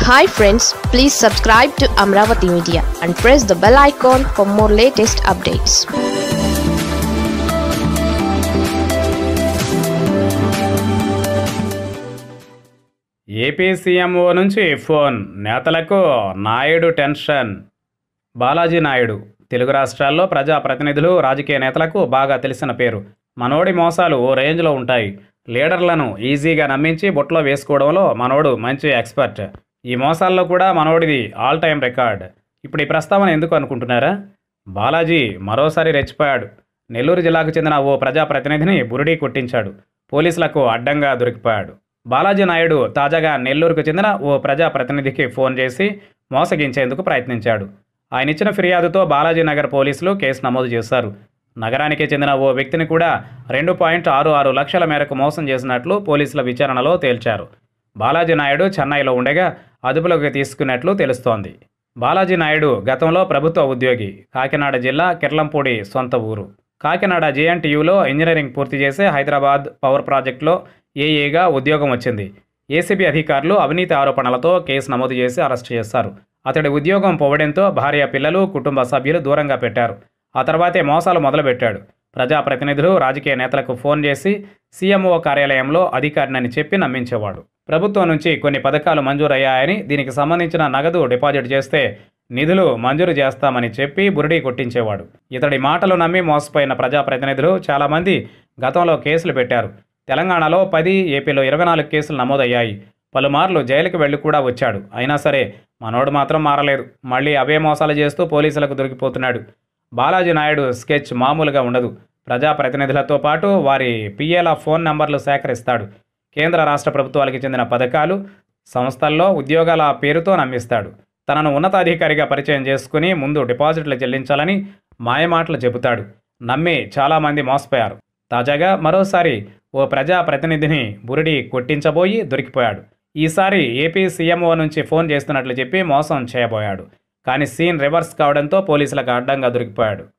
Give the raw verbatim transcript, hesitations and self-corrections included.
Hi friends, please subscribe to Amaravathi Media and press the bell icon for more latest updates. AP CMO నుంచి phone, నేతలకు Naidu tension. Balaji Naidu Telugu రాష్ట్రాల్లో ప్రజాప్రతినిధులు, రాజకీయ నేతలకు బాగా తెలిసిన పేరు. మనోడి మోసాలు ఓ రేంజ్లో ఉంటాయి. లీడర్లను ఈజీగా నమ్మించి బుట్టలో వేసుకోవడంలో మనోడు మంచి ఎక్స్పర్ట్. ఈ మోసాల్లో కూడా మనోడిది ఆల్ టైమ్ రికార్డ్. ఇప్పుడు ఈ ప్రస్తావన ఎందుకు అనుకుంటున్నారా? బాలాజీ మరోసారి రెచ్చిపోయాడు. నెల్లూరు జిల్లాకు చెందిన ఓ ప్రజాప్రతినిధిని బురిడీ కొట్టించాడు. పోలీసులకు అడ్డంగా దొరికిపోయాడు. బాలాజీ నాయుడు తాజాగా నెల్లూరుకు చెందిన ఓ ప్రజాప్రతినిధికి ఫోన్ చేసి మోసగించేందుకు ప్రయత్నించాడు. ఆయన ఇచ్చిన ఫిర్యాదుతో బాలాజీ నగర్ పోలీసులు కేసు నమోదు చేశారు. నగరానికి చెందిన ఓ వ్యక్తిని కూడా రెండు పాయింట్ ఆరు ఆరు లక్షల మేరకు మోసం చేసినట్లు పోలీసుల విచారణలో తేల్చారు. బాలాజీ నాయుడు చెన్నైలో ఉండగా అదుపులోకి తీసుకున్నట్లు తెలుస్తోంది. బాలాజీ నాయుడు గతంలో ప్రభుత్వ ఉద్యోగి. కాకినాడ జిల్లా కిర్లంపూడి సొంత ఊరు. కాకినాడ జేఎన్టీయూలో ఇంజనీరింగ్ పూర్తి చేసి హైదరాబాద్ పవర్ ప్రాజెక్టులో ఏఏగా ఉద్యోగం వచ్చింది. ఏసీబీ అధికారులు అవినీతి ఆరోపణలతో కేసు నమోదు చేసి అరెస్టు చేశారు. అతడి ఉద్యోగం పోవడంతో భార్య, పిల్లలు, కుటుంబ సభ్యులు దూరంగా పెట్టారు. ఆ తర్వాతే మోసాలు మొదలుపెట్టాడు. ప్రజాప్రతినిధులు, రాజకీయ నేతలకు ఫోన్ చేసి సీఎంఓ కార్యాలయంలో అధికారినని చెప్పి నమ్మించేవాడు. ప్రభుత్వం నుంచి కొన్ని పథకాలు మంజూరయ్యాయని, దీనికి సంబంధించిన నగదు డిపాజిట్ చేస్తే నిధులు మంజూరు చేస్తామని చెప్పి బురిడీ కొట్టించేవాడు. ఇతడి మాటలు నమ్మి మోసపోయిన ప్రజాప్రతినిధులు చాలామంది గతంలో కేసులు పెట్టారు. తెలంగాణలో పది, ఏపీలో ఇరవై నాలుగు కేసులు నమోదయ్యాయి. పలుమార్లు జైలుకు వెళ్ళి కూడా వచ్చాడు. అయినా సరే మనోడు మాత్రం మారలేదు. మళ్ళీ అవే మోసాలు చేస్తూ పోలీసులకు దొరికిపోతున్నాడు. బాలాజీ నాయుడు స్కెచ్ మామూలుగా ఉండదు. ప్రజాప్రతినిధులతో పాటు వారి పిఏల ఫోన్ నంబర్లు సేకరిస్తాడు. కేంద్ర రాష్ట్ర ప్రభుత్వాలకు చెందిన పథకాలు, సంస్థల్లో ఉద్యోగాల పేరుతో నమ్మిస్తాడు. తనను ఉన్నతాధికారిగా పరిచయం చేసుకుని ముందు డిపాజిట్లు చెల్లించాలని మాయమాటలు చెబుతాడు. నమ్మి చాలామంది మోసపోయారు. తాజాగా మరోసారి ఓ ప్రజాప్రతినిధిని బురిడి కొట్టించబోయి దొరికిపోయాడు. ఈసారి ఏపీ సీఎంఓ నుంచి ఫోన్ చేస్తున్నట్లు చెప్పి మోసం చేయబోయాడు. కానీ సీన్ రివర్స్ కావడంతో పోలీసులకు అడ్డంగా దొరికిపోయాడు.